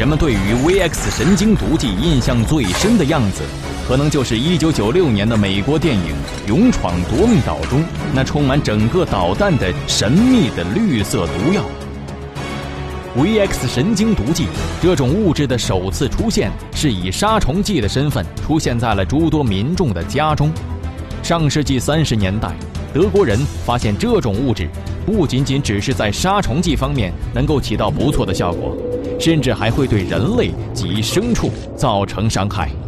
人们对于 VX 神经毒剂印象最深的样子，可能就是1996年的美国电影《勇闯夺命岛》中那充满整个导弹的神秘的绿色毒药。VX 神经毒剂这种物质的首次出现，是以杀虫剂的身份出现在了诸多民众的家中。上世纪30年代，德国人发现这种物质不仅仅只是在杀虫剂方面能够起到不错的效果，甚至还会对人类及牲畜造成伤害。